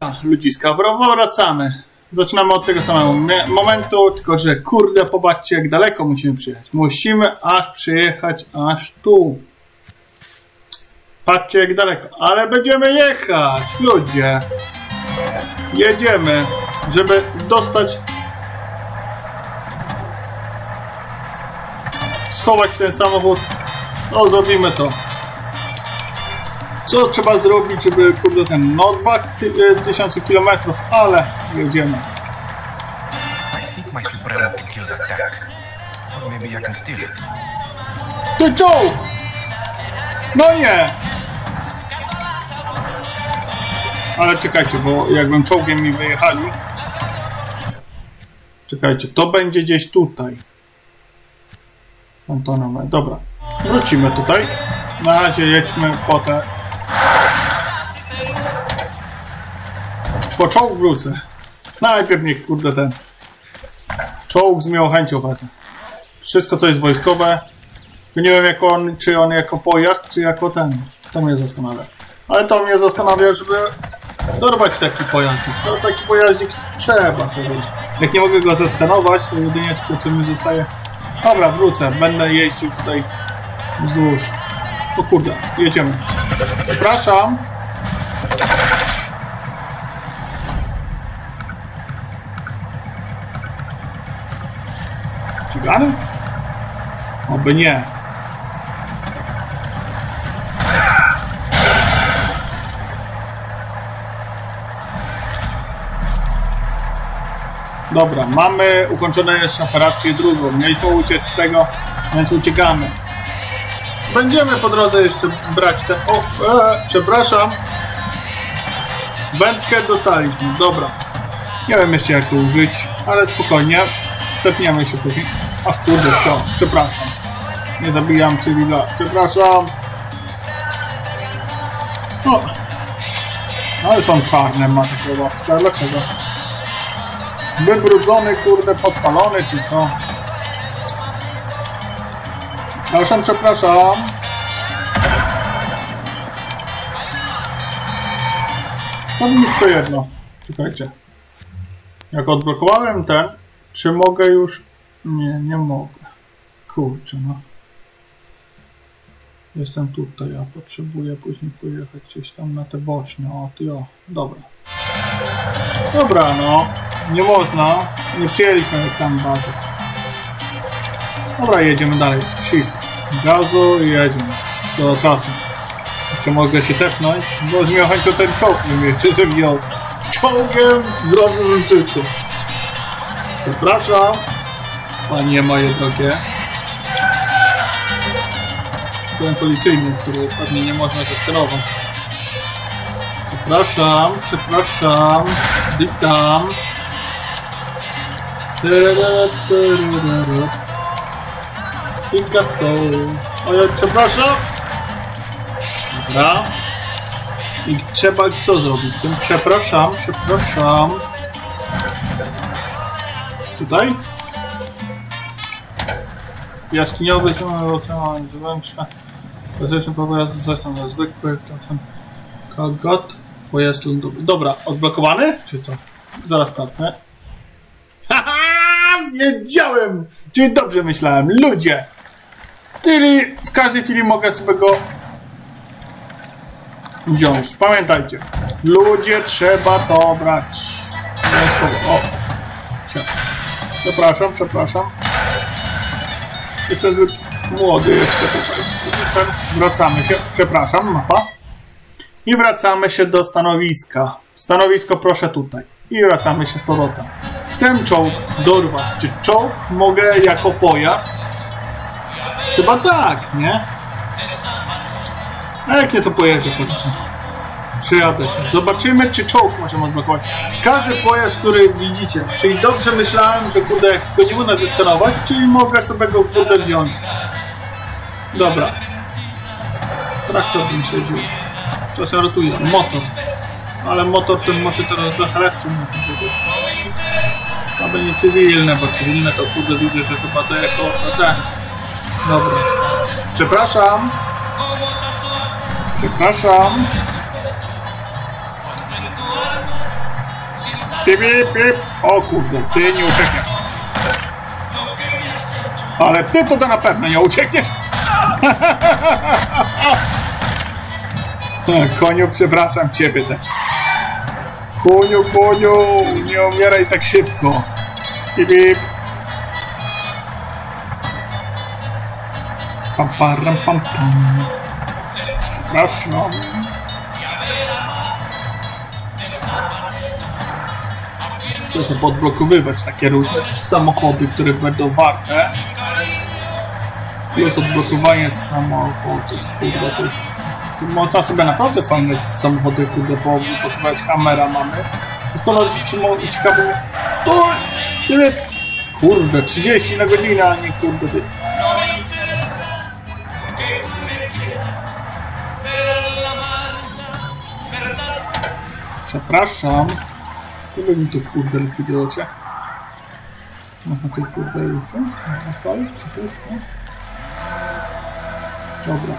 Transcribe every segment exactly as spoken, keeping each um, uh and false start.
Ludziska, wracamy. Zaczynamy od tego samego momentu, tylko że kurde, popatrzcie jak daleko musimy przyjechać. Musimy aż przyjechać aż tu. Patrzcie jak daleko, ale będziemy jechać, ludzie. Jedziemy, żeby dostać... Schować ten samochód. No, zrobimy to. Co trzeba zrobić, żeby kurde ten, no dwa tysiące kilometrów, ale jedziemy. Ty czołg! No nie! Ale czekajcie, bo jakbym czołgiem mi wyjechali... Czekajcie, to będzie gdzieś tutaj. Antonowe. Dobra, wrócimy tutaj. Na razie jedźmy po te... Po czołg wrócę. Najpierw niech kurde ten... Czołg z miłą chęcią wezmę. Wszystko co jest wojskowe. Nie wiem jak on, czy on jako pojazd, czy jako ten. To mnie zastanawia. Ale to mnie zastanawia, żeby dorwać taki pojazdzik. No taki pojazdzik trzeba sobie. Jak nie mogę go zeskanować, to jedynie tylko co mi zostaje. Dobra, wrócę. Będę jeździł tutaj wzdłuż. O kurde, jedziemy. Przepraszam. Ścigany? Oby nie. Dobra, mamy ukończone jeszcze operację drugą. Mieliśmy uciec z tego, więc uciekamy. Będziemy po drodze jeszcze brać ten... O, e, przepraszam. Wędkę dostaliśmy, dobra. Nie wiem jeszcze jak to użyć, ale spokojnie. Tepniemy się później. A kurde, sio, przepraszam. Nie zabijam cywila, przepraszam. No. Ależ on czarne ma takie łapska, dlaczego? Wybrudzony, kurde, podpalony, czy co? Przepraszam, przepraszam. Powiem mi tylko jedno. Czekajcie. Jak odblokowałem ten, czy mogę już... Nie, nie mogę. Kurczę, no. Jestem tutaj, a potrzebuję później pojechać gdzieś tam na te boczne. O, ty o. Dobra. Dobra, no. Nie można. Nie przyjęliśmy tam bazy. Dobra, jedziemy dalej. Shift. Gazu i jedziemy. Do czasu. Jeszcze mogę się tepnąć, bo z miłą chęcią ten czołg bym jeszcze sobie wziął. Czołgiem zrobiłbym wszystko. Przepraszam. Panie moje drogie. Byłem policyjny, który pewnie nie można zeskanować. Przepraszam, przepraszam. Witam. Picasso. O ja przepraszam. Dobra. I trzeba co zrobić z tym? Przepraszam, przepraszam. Tutaj? Jaskiniowy, ocean zewnętrzny. Pozyczny pojazd, coś tam na zwykły. Kogot. Pojazd lądowy. Dobra, odblokowany? Czy co? Zaraz sprawdzę. Haha! Wiedziałem! Czyli dobrze myślałem. Ludzie! Czyli w każdej chwili mogę sobie go wziąć. Pamiętajcie. Ludzie, trzeba to brać. O! Przepraszam, przepraszam. Jestem zbyt młody jeszcze tutaj. Wracamy się. Przepraszam, mapa. I wracamy się do stanowiska. Stanowisko proszę tutaj. I wracamy się z powrotem. Chcę czołg dorwać. Czy czołg mogę jako pojazd? Chyba tak, nie? A jak nie to pojeżdżę chociaż. Przyjadę się. Zobaczymy czy czołg możemy odblokować. Każdy pojazd, który widzicie. Czyli dobrze myślałem, że kurde jak godzimy nas zeskanować, czyli mogę sobie go kurde wziąć. Dobra. Traktor bym się wziął. Czasem rotuje. Motor. Ale motor ten może teraz trochę lepszy można powiedzieć. Aby nie cywilne, bo cywilne to kurde widzę, że chyba to jako ten. Dobra. Przepraszam. Przepraszam. Pip, pip, pip. O kurde, ty nie uciekniesz. Ale ty to, to na pewno nie uciekniesz. Koniu, przepraszam ciebie też. Koniu, koniu, nie umieraj tak szybko. Pip, pip. Pam, param, pam, pam. Przepraszam. Chcę sobie podblokowywać takie różne samochody, które będą warte. Plus odblokowanie samochodów, kurde, to, to można sobie naprawdę fajne samochody, kurde, podblokować. Kamera mamy. Szkoda, że ci ciekawe... To... Kurde, trzydzieści na godzinę, a nie kurde, ty... Przepraszam. To wy mi tu kurde likwidujecie. Można tu kurde wziąć? Odpalić czy coś? No? Dobra.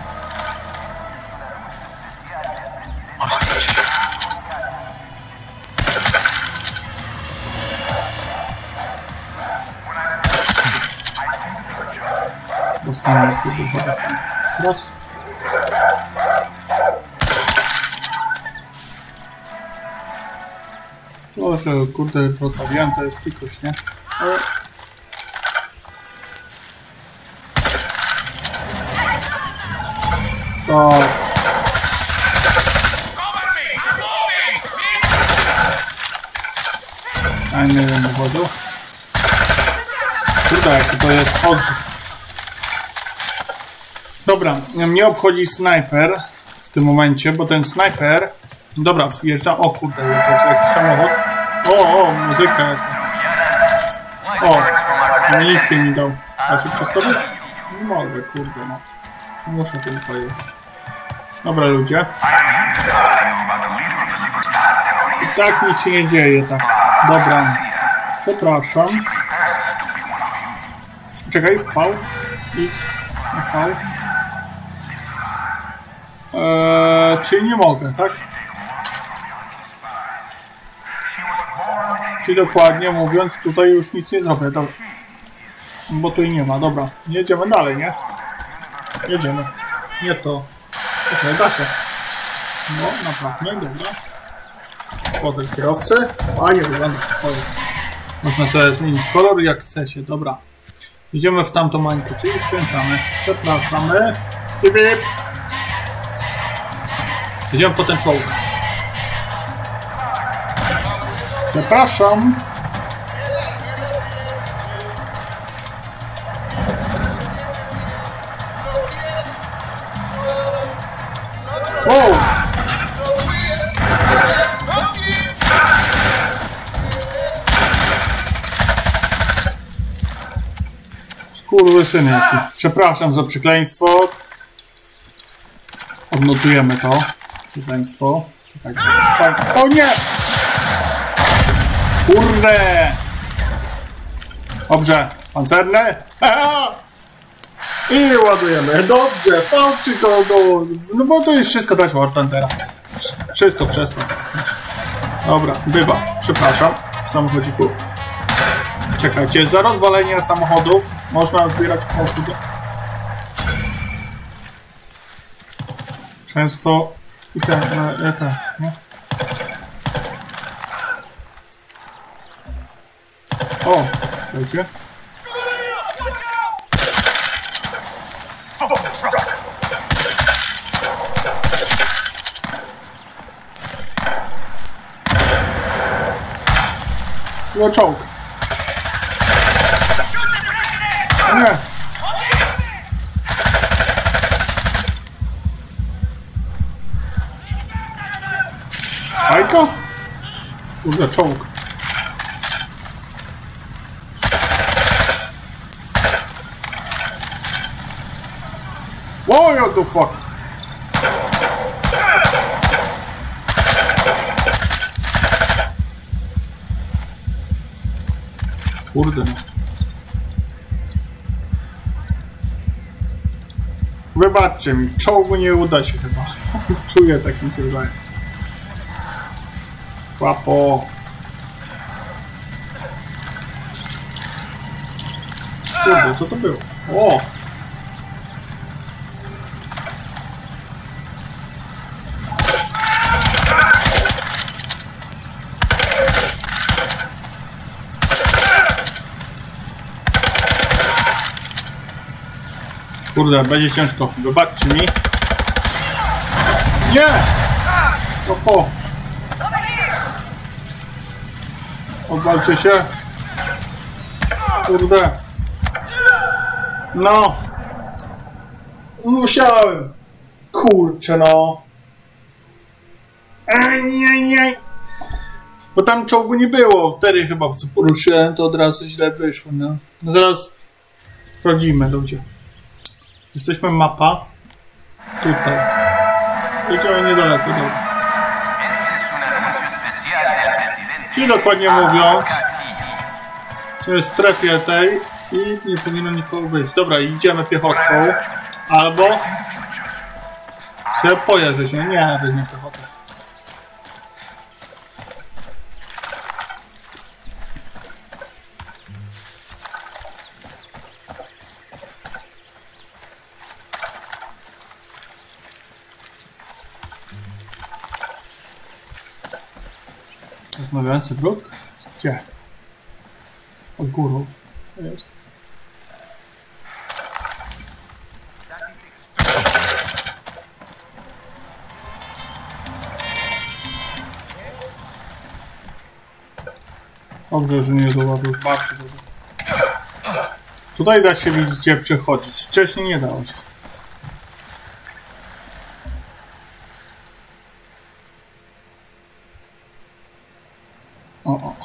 Dostanę kurde zaraz. Raz. No, że kurde, rozmawiałem, to jest pikuś, nie? Ale... To... A nie wiem, dowodu. Kurde, jaki to jest odrzut. Dobra, mnie obchodzi snajper w tym momencie, bo ten snajper... Dobra, wjeżdżam. O kurde, jest jakiś samochód. O, o, muzyka jakaś. O, amunicję mi dał. A czy przeskoczyć? Nie mogę, kurde, no. Muszę tu pojechać. Dobra, ludzie. I tak nic się nie dzieje, tak. Dobra. Przepraszam. Czekaj, V. X. V. Eee, czyli nie mogę, tak? Czyli dokładnie mówiąc, tutaj już nic nie zrobię, dobra. Bo tu i nie ma, dobra. Jedziemy dalej, nie? Jedziemy. Nie to. Okej, da się. No, naprawdę, dobra. Fotel kierowcy. Fajnie wygląda. Można sobie zmienić kolor jak chce się, dobra. Idziemy w tamtą mańkę, czyli skręcamy. Przepraszamy. Bip, bip. Idziemy po ten czołg. Przepraszam. Wow. Skurwysyn jaki. Przepraszam za przekleństwo. Odnotujemy to. Przekleństwo. Czekajcie. Tak. O nie! Kurde! Dobrze. Pancerne. I ładujemy. Dobrze. Fałczy kogo. No bo to jest wszystko dać Wartantera. Wszystko przez to. Dobra. Bywa. Przepraszam. W samochodziku. Czekajcie. Za rozwalenie samochodów można zbierać samochody. Często i te, te, te, nie? O, wiecie? No czołg. Nie. Fajka? Kurde, czołg. What the fuck? Kurde no. Wybaczcie mi, czołgu nie uda się chyba. Czuję, tak mi się wydaje. Łapo. Kurde, co to było? O! Kurde, będzie ciężko. Wybaczcie mi. Nie! Oho! Odwalcie się. Kurde. No. Musiałem. Kurczę, no. Ej, ej, ej. Bo tam czołgu nie było. Wtedy chyba co poruszyłem, to od razu źle wyszło, no. No zaraz sprawdzimy, ludzie. Jesteśmy mapa. Tutaj. Jedziemy niedaleko, dobra. Czyli dokładnie mówiąc, to jest w strefie tej i nie powinno nikogo być. Dobra, idziemy piechotką. Albo sobie pojazd weźmie. Nie, weźmie piechotę. Rozmawiający wróg? Gdzie? Od góry. Jest. Dobrze, że nie zauważył. Bardzo dobrze. Tutaj da się widzieć, gdzie przechodzić. Wcześniej nie dało się. O, o.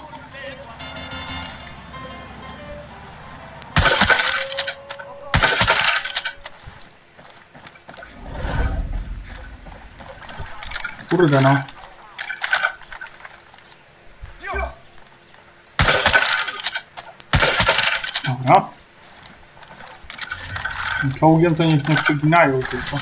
Kurde, no. Dobra. Czołgiem to niech nie przeginają tylko.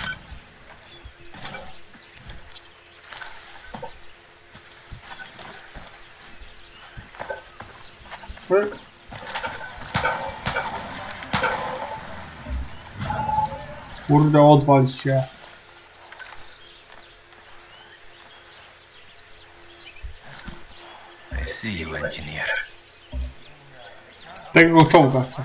Kurde, odwal się. I see you, engineer. Tego czołga chcę.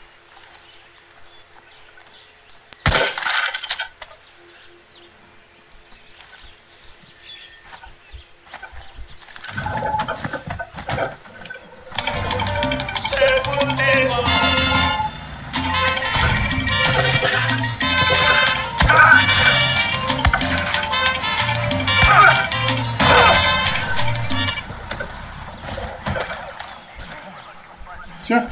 Gdzie?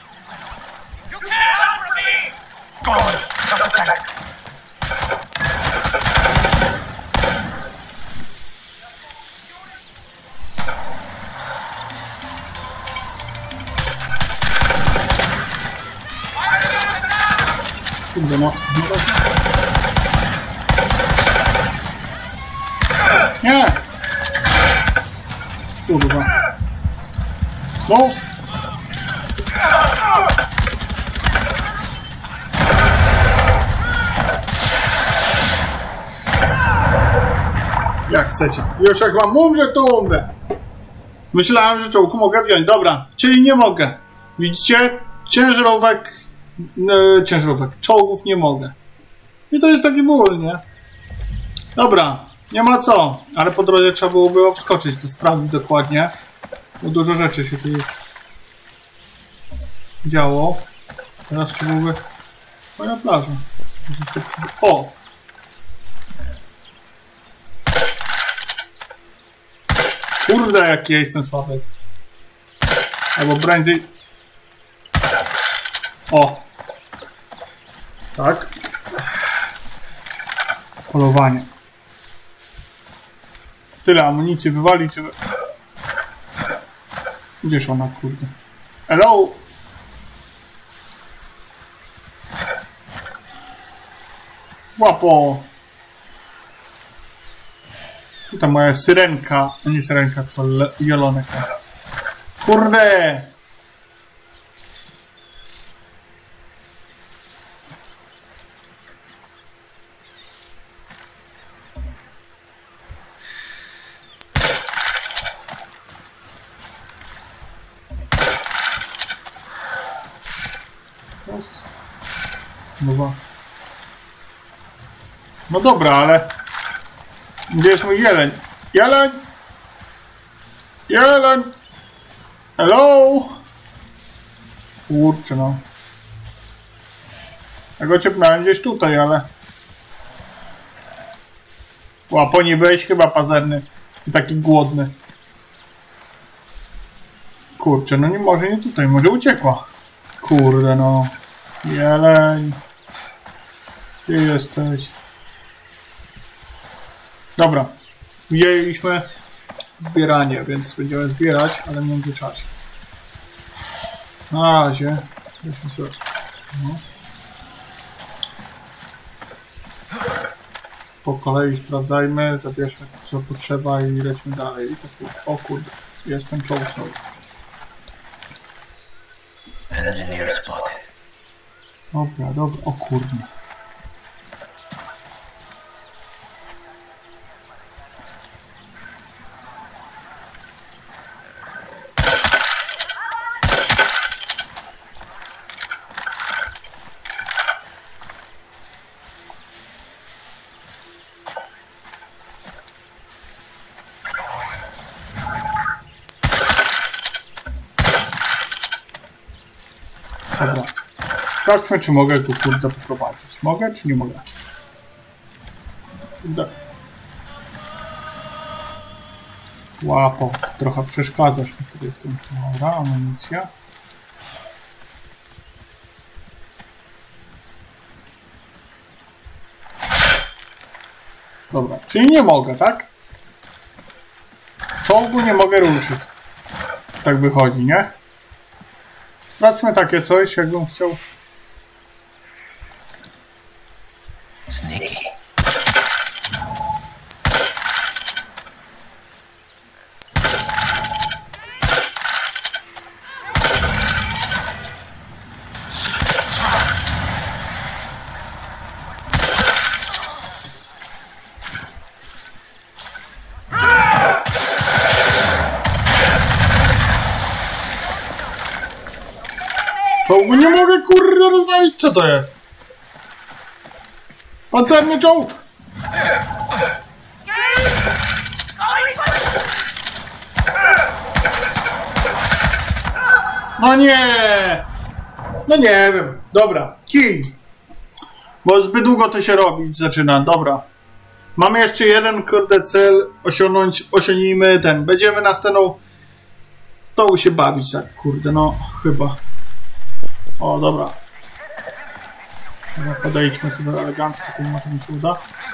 Kurde, no. Nie! Kurwa. No! Jak chcecie. Już jak wam umrze, to umrę. Myślałem, że czołgu mogę wziąć. Dobra, czyli nie mogę. Widzicie? Ciężarówek... Yy, ciężarówek. Czołgów nie mogę. I to jest taki ból, nie? Dobra, nie ma co. Ale po drodze trzeba byłoby obskoczyć, to sprawdzić dokładnie. Bo dużo rzeczy się tu działo. Teraz trzeba byłoby... Moja plaża. O! Kurde, jaki ja jestem słaby. Albo prędzej... O! Tak. Polowanie. Tyle amunicji wywalić, żeby... Gdzież ona, kurde? Hello! Łapo! Tutaj moja syrenka, a nie syrenka, to jelonek. Kurde! No, no dobra, ale... Gdzie jest mój jeleń? Jeleń! Jeleń! Hello! Kurczę no. Ja go ciepnąłem gdzieś tutaj, ale... Łapo, nie byłeś chyba pazerny i taki głodny. Kurczę, no nie może nie tutaj, może uciekła. Kurde no. Jeleń. Gdzie jesteś? Dobra. Widzieliśmy zbieranie, więc będziemy zbierać, ale w międzyczasie. Na razie. No. Po kolei sprawdzajmy, zabierzmy to, co potrzeba i lećmy dalej. I tak, o kurde, jest ten czołg znowu. Dobra, dobra, o kurde. Dobra. Sprawdźmy, czy mogę go kurde poprowadzić. Mogę, czy nie mogę? Kurde. Łapo. Trochę przeszkadzasz mi tutaj w tym. Dobra, amunicja. Dobra, czyli nie mogę, tak? Czołgu nie mogę ruszyć. Tak wychodzi, nie? Sprawdźmy takie coś, jakbym chciał. Sneaky. Czołgu nie mogę, kurde, rozwalić. Co to jest? Pancerny czołg! No nie! No nie wiem. Dobra, kij. Bo zbyt długo to się robić zaczyna. Dobra. Mamy jeszcze jeden, kurde, cel. Osiągnąć, osiągnijmy ten. Będziemy następną to się bawić, tak, kurde, no chyba. O, dobra. Dobra, podejdźmy sobie elegancko, to może mi się uda.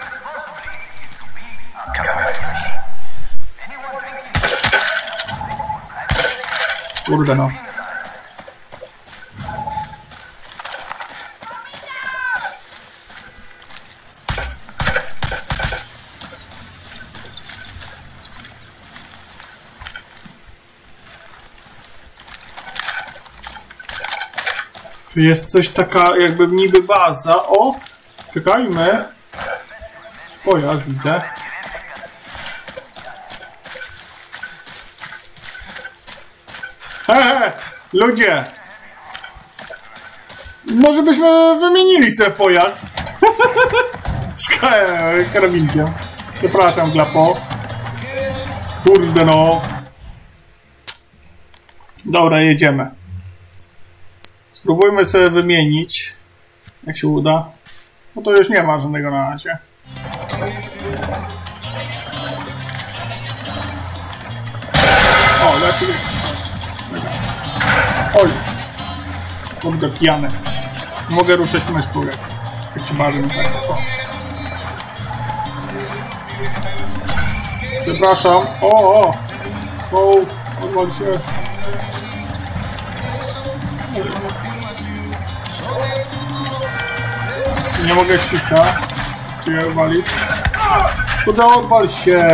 Kurde no. Jest coś taka jakby niby baza. O! Czekajmy. Pojazd widzę. Hehe! Ludzie! Może byśmy wymienili sobie pojazd. Z karabinkiem. Przepraszam, Glapo. Kurde no. Dobra, jedziemy. Spróbujmy sobie wymienić, jak się uda. No to już nie ma żadnego na razie. O, leci. Oj. Kurde, pijany. Mogę ruszać myszką, jak, jak się bawię. Tak. O. Przepraszam. O, o. Czołg. Odwal się. Nie mogę ściska. Czy je walić? Kurde, odwal się!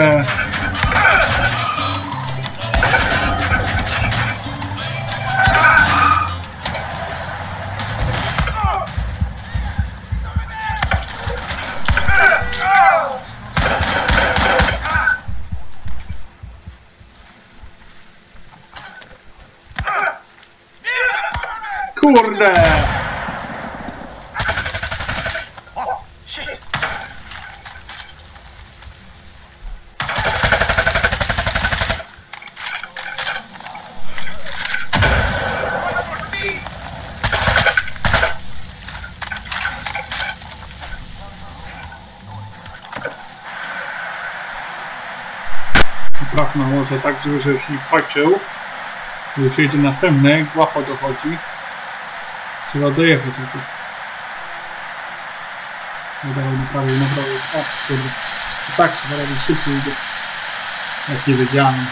Kurde! nałożę tak, żeby już nie patrzył. Już jedzie następny, łapa dochodzi. Trzeba dojechać jakoś. No dawaj, naprawię, naprawię. O, kurde. To tak trzeba robić, szybciej idzie. Jak nie wiedziałem.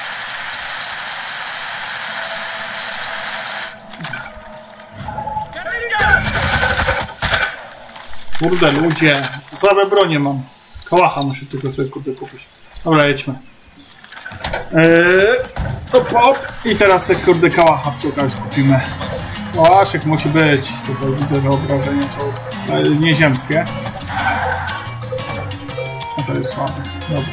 Kurde ludzie, co słabe bronie mam. Kałacha muszę tylko sobie kurde kupić. Dobra, jedźmy. Eee, to pop. I teraz sobie kurde kałacha przy okazji kupimy. Kałaszek musi być. Tutaj widzę, że obrażenia są e, nieziemskie. A to jest słabe. Dobra.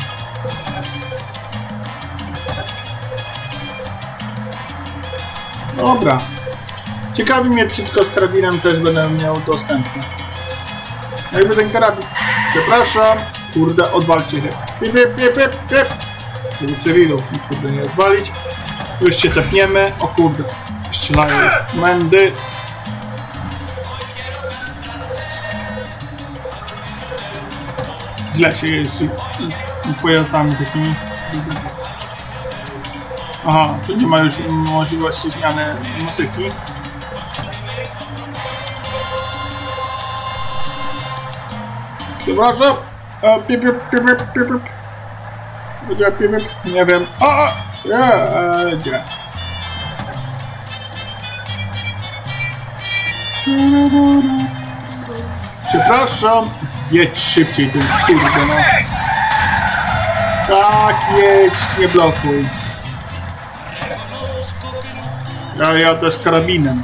Dobra. Ciekawi mnie, czy tylko z karabinem też będę miał dostępny. Jakby ten karabin. Przepraszam. Kurde, odwalcie się. Pip, pip, pip, pip, pip. Żeby cywilów kurde nie odwalić. Już się tepniemy. O kurde. Strzelają już mędy. Źle się jeździ pojazdami takimi. Aha, tu nie ma już możliwości zmiany muzyki. Przepraszam. E, pip, pip, pip, pip, pip. Gdzie pip, pip? Nie wiem. A, e, gdzie? Przepraszam. Jedź szybciej, ten kurde no. Tak, jedź, nie blokuj. Ja jadę z karabinem.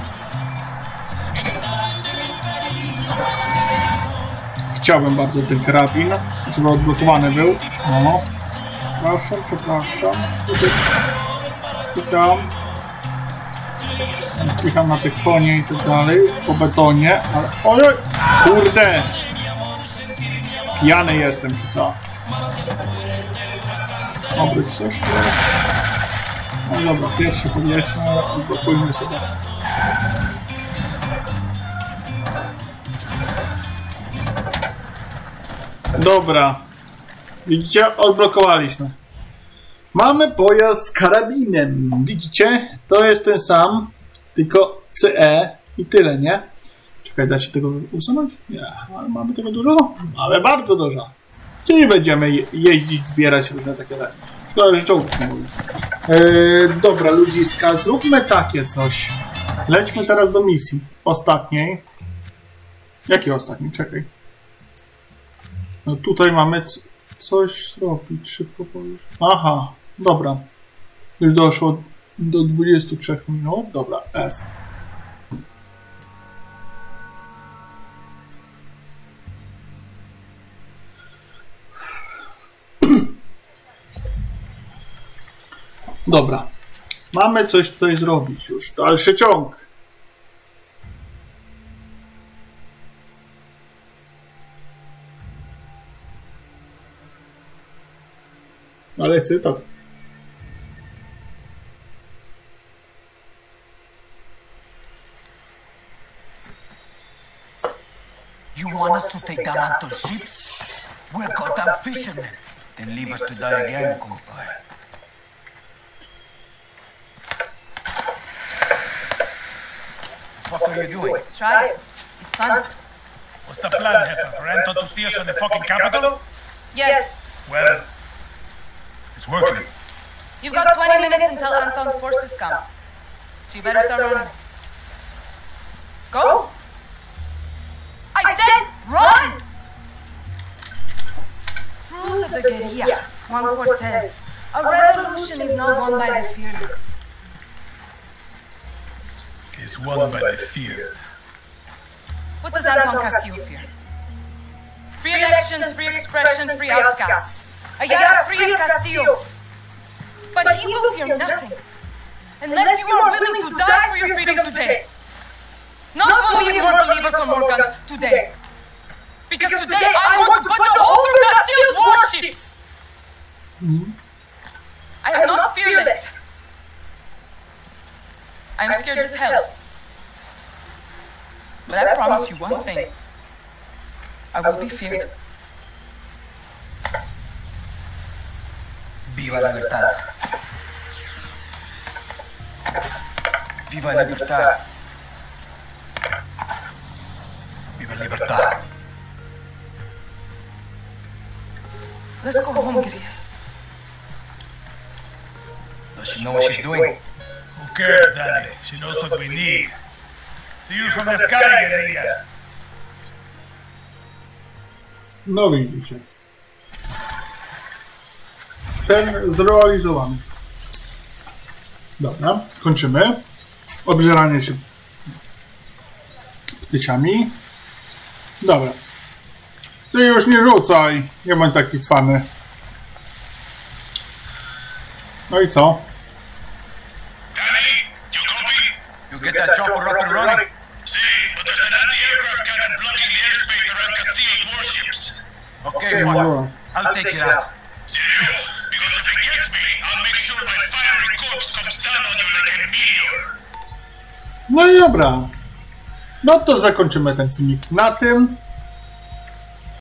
Chciałbym bardzo ten karabin, żeby odblokowany był. No. Przepraszam, przepraszam. Tutaj. Klikam na te konie i tak dalej. Po betonie, ale... Ojoj! Kurde! Pijany jestem, czy co? Obróć coś tu. No dobra, pierwszy podjedźmy, odblokujmy sobie. Dobra. Widzicie? Odblokowaliśmy. Mamy pojazd z karabinem. Widzicie? To jest ten sam, tylko C E i tyle, nie? Czekaj, da się tego usunąć? Nie, ale mamy tego dużo? Ale bardzo dużo. Czyli będziemy je jeździć, zbierać różne takie rzeczy. Szkoda, że czołgów nie mówię. Eee, dobra, ludziska, zróbmy takie coś. Lećmy teraz do misji. Ostatniej. Jakiej ostatniej? Czekaj. No tutaj mamy coś zrobić. Szybko powiedz. Aha, dobra. Już doszło do dwudziestu trzech minut. Dobra, F. Dobra. Mamy coś tutaj zrobić już. Dalszy ciąg. Ale cytat. You want us to take down Anton's ships? We're goddamn fishermen. Then leave us to die again, compadre. What are you doing? Try it. It's fun. What's the plan, Jefe? For Anton to see us in the fucking capital? Yes. Well, it's working. You've got twenty minutes until Anton's forces come. So you better start running. Go. I said run! Rules of the guerrilla. Juan Cortez. A revolution is not won by the fearless. It's won by the fear. What does Anton Castillo fear? Free elections, free expression, free outcasts. Ayala free of Castillos. But he will fear nothing. Unless you are willing to die for your freedom today. Not when we need more believers or more guns today. Because today I want to put a hole through Castillo's warships. Mm-hmm. I am not fearless. I am scared as hell. But I promise you one thing. I will be feared. Be Viva la libertad. Viva la libertad. Viva la libertad. Let's go home, Grievous. Does she know what she's doing? Who cares, Danny? She knows what we need. See you from the sky, guerrilla. No widzicie. Cel zrealizowany. Dobra, kończymy. Obżeranie się ptysiami. Dobra. Ty już nie rzucaj. Nie bądź taki cwany. No i co? Danny, you copy? You get that chopper up and running? See, but there's an anti-aircraft cannon blocking the airspace around Castillo's warships. Okay, what? I'll take it out. Serio? Because if it gets me, I'll make sure my fiery corpse comes down on you like a meteor. No i dobra. No to zakończymy ten filmik na tym.